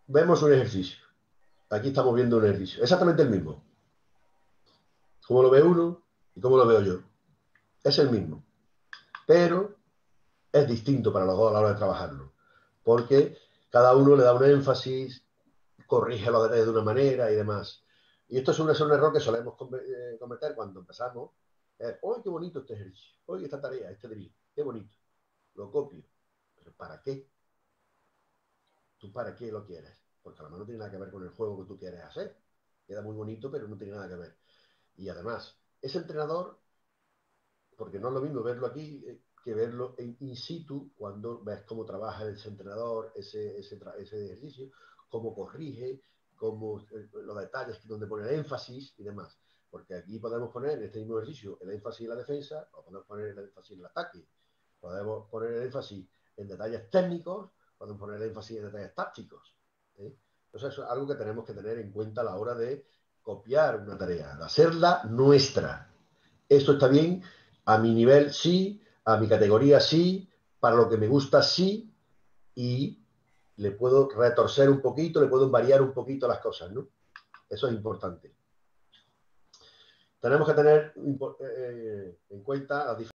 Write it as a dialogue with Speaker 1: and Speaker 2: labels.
Speaker 1: vemos un ejercicio. Aquí estamos viendo un ejercicio. Exactamente el mismo. Cómo lo ve uno y cómo lo veo yo. Es el mismo. Pero es distinto para los dos a la hora de trabajarlo. Porque cada uno le da un énfasis, corrige los detalles de una manera y demás. Y esto es un error que solemos cometer cuando empezamos. ¡Uy, qué bonito este ejercicio! ¡Uy, esta tarea, este drill! ¡Qué bonito! Lo copio. ¿Pero para qué? ¿Tú para qué lo quieres? Porque a lo mejor no tiene nada que ver con el juego que tú quieres hacer. Queda muy bonito, pero no tiene nada que ver. Y además, ese entrenador, porque no es lo mismo verlo aquí que verlo in situ, cuando ves cómo trabaja ese entrenador, ese ejercicio, cómo corrige, cómo, los detalles donde pone el énfasis y demás. Porque aquí podemos poner en este mismo ejercicio el énfasis en la defensa, o podemos poner el énfasis en el ataque, podemos poner el énfasis en detalles técnicos, podemos poner el énfasis en detalles tácticos. ¿Eh? Entonces, eso es algo que tenemos que tener en cuenta a la hora de copiar una tarea, de hacerla nuestra. Esto está bien, a mi nivel sí, a mi categoría sí, para lo que me gusta sí, y le puedo retorcer un poquito, le puedo variar un poquito las cosas, ¿no? Eso es importante. Tenemos que tener en cuenta las diferencias